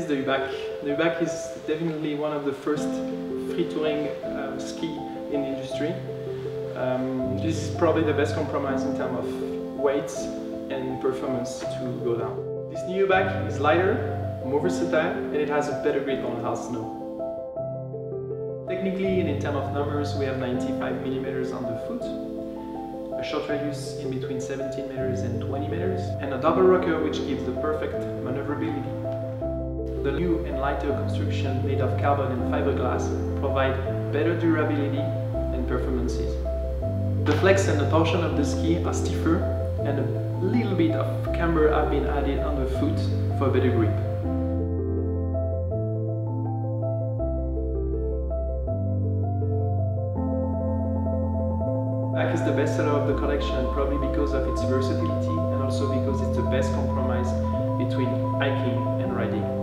is the Ubac. The Ubac is definitely one of the first free touring ski in the industry. This is probably the best compromise in terms of weight and performance to go down. This new Ubac is lighter, more versatile, and it has a better grip on hard snow. Technically and in terms of numbers, we have 95 millimeters on the foot, a short radius in between 17 meters and 20 meters, and a double rocker which gives the perfect maneuverability. The new and lighter construction made of carbon and fiberglass provide better durability and performances. The flex and the torsion of the ski are stiffer, and a little bit of camber have been added on the foot for better grip. Ubac is the best seller of the collection, probably because of its versatility and also because it's the best compromise between hiking and riding.